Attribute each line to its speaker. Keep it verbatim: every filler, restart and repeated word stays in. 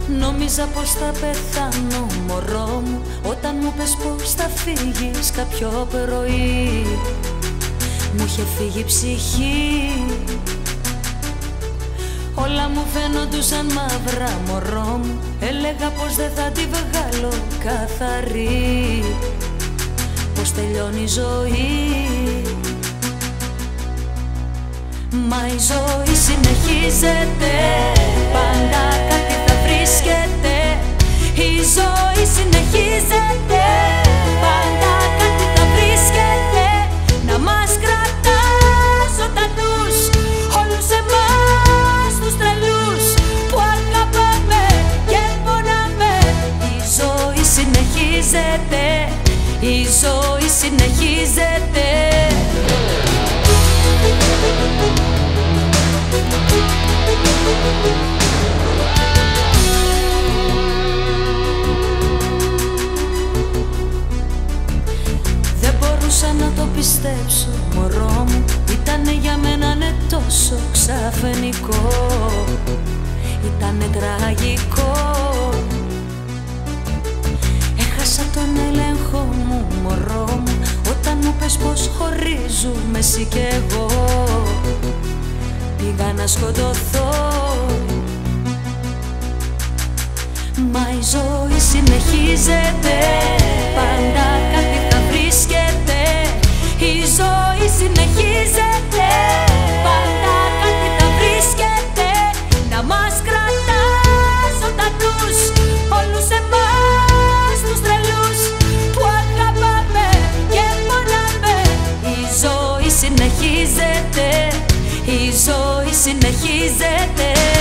Speaker 1: Νόμιζα πως θα πεθάνω, μωρό μου, όταν μου πες πως θα φύγεις κάποιο πρωί. Μου είχε φύγει η ψυχή, όλα μου φαίνοντουσαν μαύρα, μωρό μου. Έλεγα πως δεν θα τη βγάλω καθαρή, πως τελειώνει η ζωή. Μα η ζωή συνεχίζεται, πάντα κάτι θα βρίσκεται. Η ζωή συνεχίζεται, πάντα κάτι θα βρίσκεται. Να μας κρατά ζωντανούς, όλους εμάς τους τρελούς που αγαπάμε και πονάμε. Η ζωή συνεχίζεται, η ζωή συνεχίζεται. Δεν μπορούσα να το πιστέψω, μωρό μου, ήτανε για μένα ναι τόσο ξαφνικό. Ήτανε τραγικό, έχασα τον έλεγχο μου, μωρό μου, όταν μου πες πως χωρίζουμε εσύ κι εγώ. Πήγα να σκοτωθώ, μα η ζωή συνεχίζεται, πάντα κάτι θα βρίσκεται. Η ζωή συνεχίζεται, πάντα κάτι θα βρίσκεται. Να μας κρατά ζωντανούς, όλους εμάς τους τρελούς που αγαπάμε και πονάμε. Η ζωή συνεχίζεται, η ζωή συνεχίζεται.